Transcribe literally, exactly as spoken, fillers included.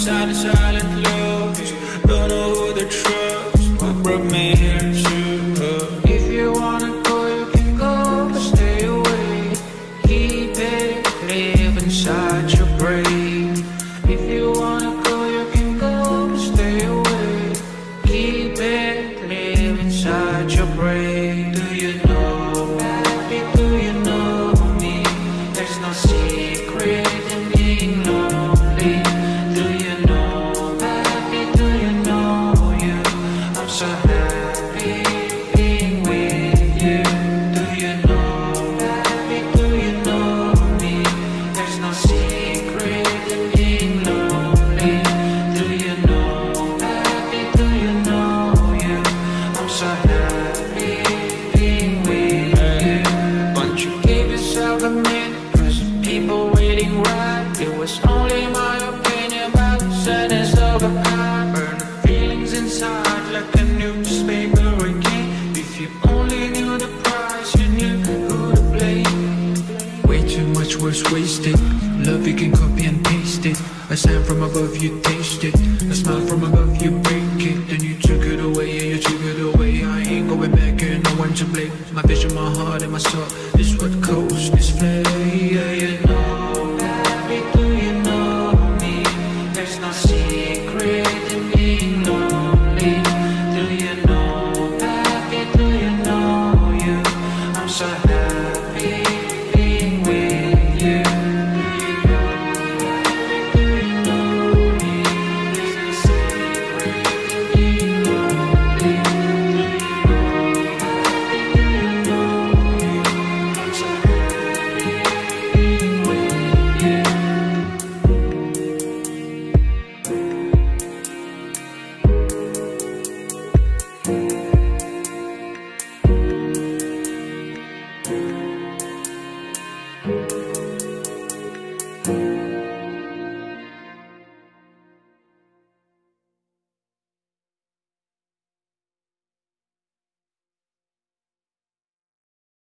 silent, silent loves. Don't know who to trust. What brought me here to? If you wanna go, you can go, but stay away. Keep it, live inside your brain. If you wanna go, you can go, but stay away. Keep it, live inside your brain. Do you know, baby, do you know me? There's no secret in being lonely. Do you know, baby, do you know you? I'm so happy being with you. Do you know, baby, do you know me? There's no secret in being lonely. Do you know, baby, do you know you? I'm so happy being with you. Once you gave yourself a minute, there's people waiting right. It was only my opinion about the sadness of a heart. Burn the feelings inside like a newspaper again. If you only knew the price, you knew who to blame. Way too much was wasted. Love you can copy and paste it. A sign from above you taste it. A smile from above you break it. Then you took it away, yeah, you took it away. I ain't going back and no one to blame. My vision, my heart and my soul is what coast this flame. Yeah, yeah.